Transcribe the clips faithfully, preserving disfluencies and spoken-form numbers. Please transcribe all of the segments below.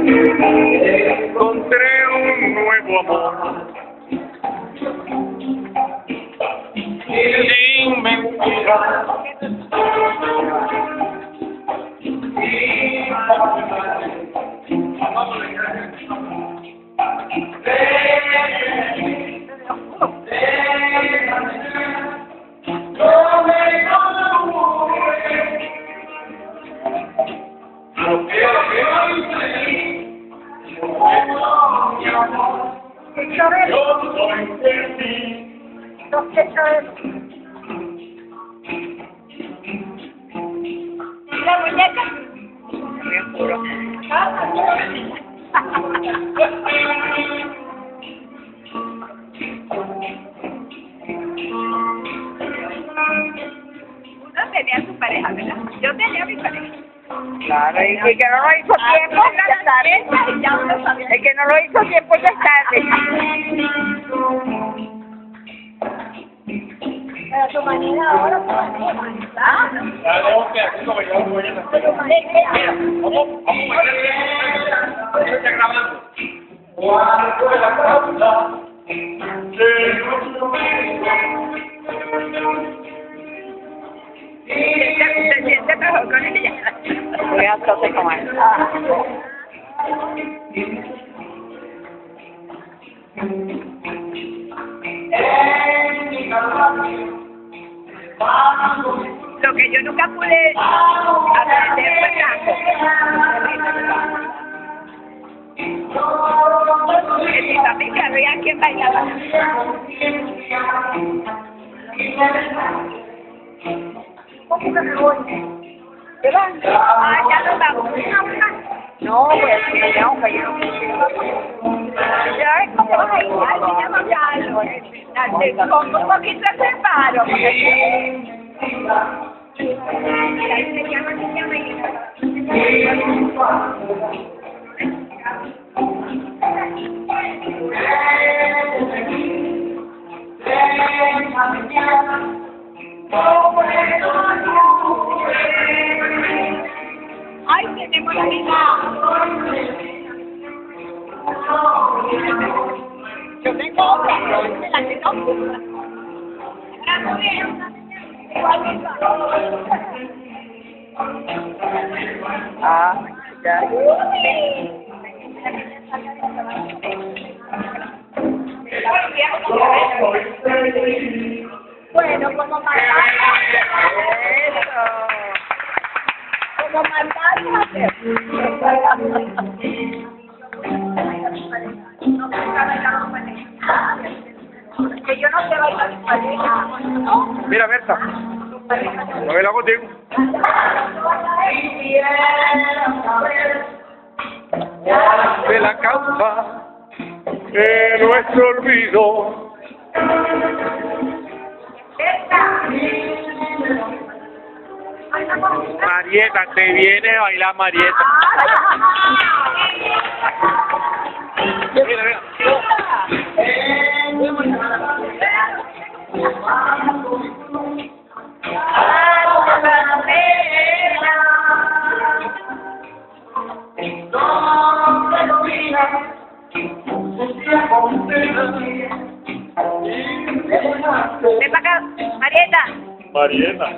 Encontré un nuevo amor. Sin mentiras. Yo soy de ti. La muñeca. Bien puro. Uno tenía su pareja, ¿verdad? Yo tenía mi pareja. Claro, y y que no lo hizo tiempo, ya es tarde. Y ya uno sabía. El que no lo hizo tiempo, ya es tarde. Pero tu manera ahora, tu manera. ¿Ah? Ya tengo que hacer como yo voy a hacer. Mira, vamos, vamos a ver. Esto está grabando. ¿Cuál fue la causa de nuestro beso? Se siente mejor con ella. Voy a hacer como él. Lo que yo nunca pude aprender fue tango. En mi familia había quien bailaba. ¿Cómo que me voy? ¿Qué va? Ah, ya nos vamos. No, pues me llamo que yo. Ya, ¿cómo vas a ir? Ay, me llamo Carlos. Con un poquito de separo. Ahí se llama, se llama. Ay, tenemos la vida. Yo tengo otra, pero esta es la que no. Una mujer, Ah, ya. bueno, como mandamos, Eso. como mandamos hacer. Que yo no sé bailar mi pareja, ¿no? Mira, Berta. No me la contigo. De la causa de nuestro olvido. Marieta, te viene a bailar Marieta. Mira, mira. Ven para acá, Marieta. Marieta.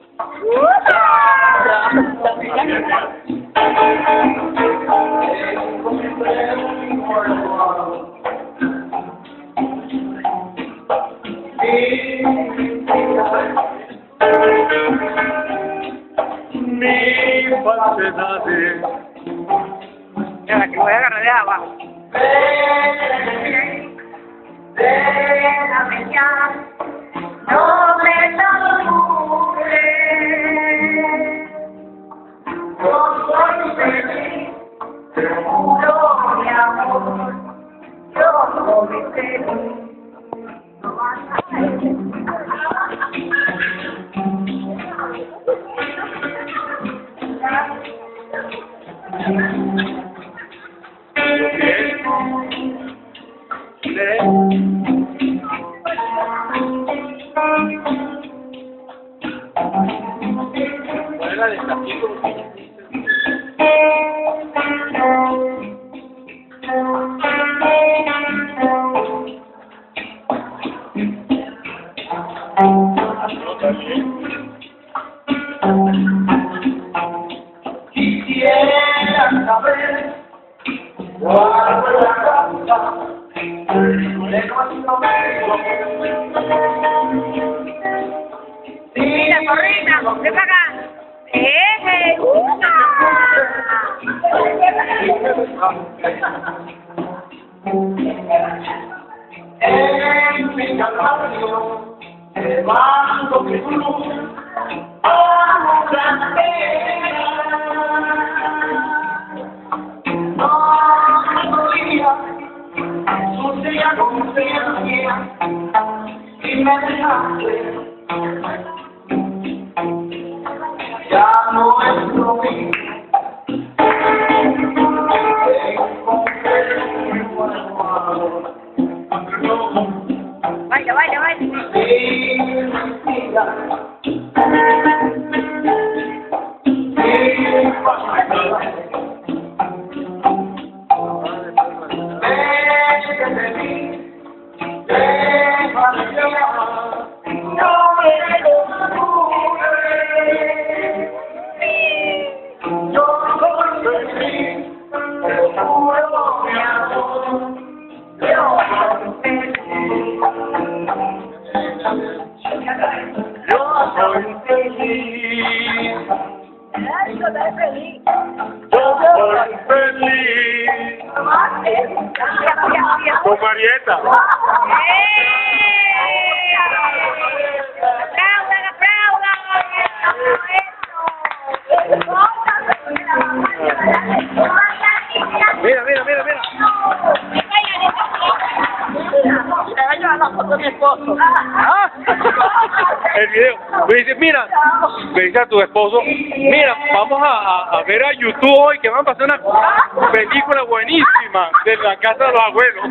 Mi falsedades. Mira, que voy a agarrar de abajo. Déjame ya, no me tortures. Yo soy feliz, te juro mi amor, yo soy feliz. No vas a ¿Cuál es la de Taquito? ¿Cuál fue la causa de nuestro beso? Mira, corrida, ven para acá. ¡Eh! ¡Una! En mi calvario, llevando mi cruz a una pena. No día, sucia conciencia, y me dejaste. Ya no es lo mismo. Vaya, vaya, vaya. Soy feliz, Ay, yo estoy feliz. yo soy feliz con Marieta. ¡Aplaudan, aplaudan! Mira, mira, mira, mira. La foto de mi esposo. ¿Ah? El video. Me dice, mira, me dice a tu esposo, mira, vamos a, a, a ver a YouTube hoy que van a pasar una película buenísima de la casa de los abuelos.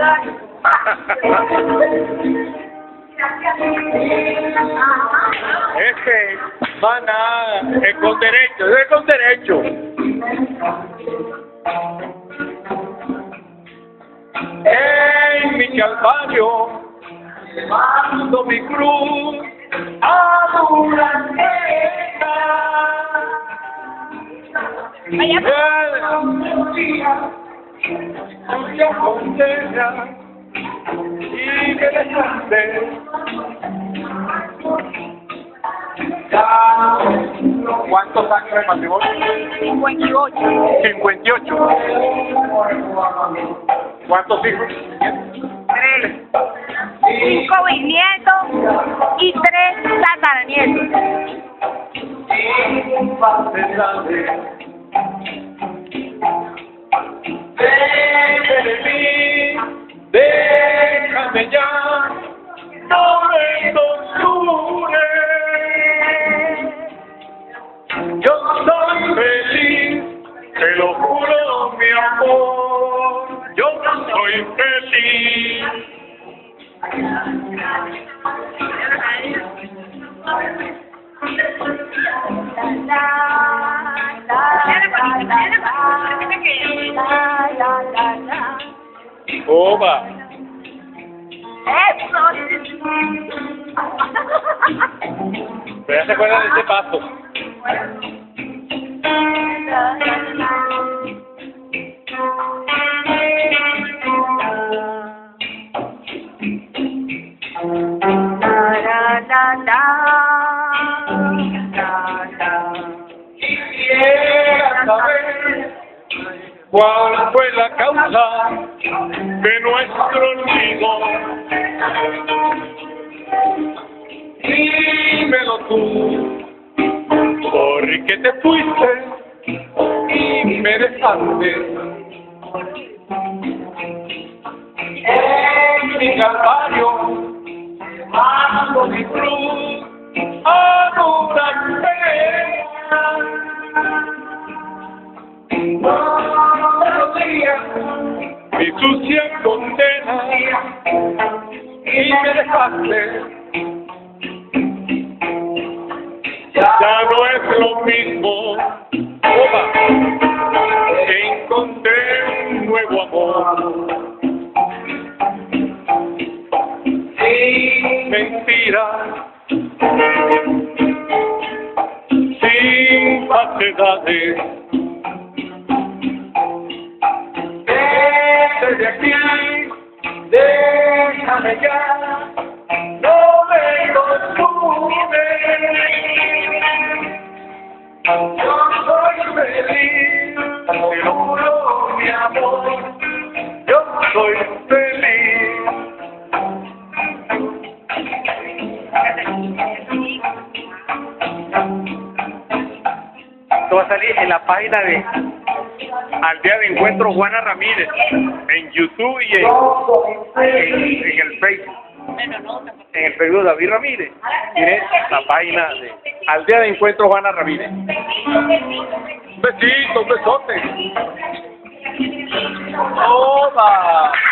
Es que va nada, es con derecho, es con derecho. En mi calvario, llevando mi cruz a una pena. Un día, tuya condena y me dejaste. ¿Cuántos años de matrimonio? cincuenta y ocho. cincuenta y ocho. ¿Cuántos hijos? Tres. Cinco bisnietos y tres tataranietos. Déjame de mí, déjame ya, no me tortures. Yo soy feliz, te lo juro, mi amor, yo soy feliz. Oba. Pero ya se acuerdan de ese paso. Quisiera saber cuál fue la causa de nuestro olvido. Dímelo tú, ¿por qué te fuiste y me dejaste? En mi calvario, llevando mi cruz a una pena. Todos los días, mi sucia condena y me dejaste. Ya no es lo mismo. Opa. Encontré un nuevo amor. Sin mentiras, sin falsedades. de aquí, déjame ya, no me consumes. Yo soy feliz, te lo juro, mi amor, yo soy feliz. Esto va a salir en la página de Aldea de Encuentro Juana Ramírez, en YouTube y en, en, en el Facebook. En el Facebook de David Ramírez tiene la página de Aldea de Encuentro Juana Ramírez. Un besito, un besote. ¡Hola!